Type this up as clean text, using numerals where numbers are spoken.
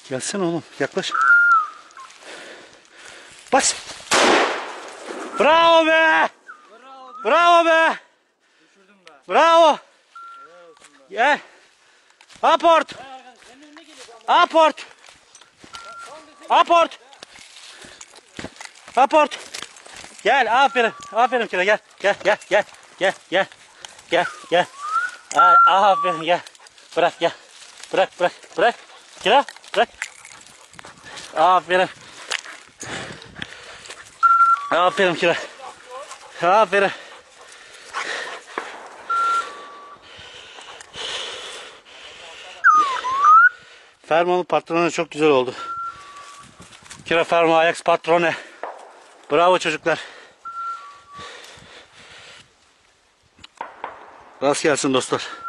Gelsene oğlum, yaklaş. Bas. Bravo be. Bravo be. Bravo. Gel. Aport. Aport. Aport. Aport. Gel, aferin. Aferin Kira, gel. Gel. Aferin, gel. Bırak, gel. Bırak. Kira, bırak. Aferin. Aferin Kira. Aferin. Ferman'ın patronu çok güzel oldu. Kira Ferma Ajax patrone. Bravo çocuklar. Rast gelsin dostlar.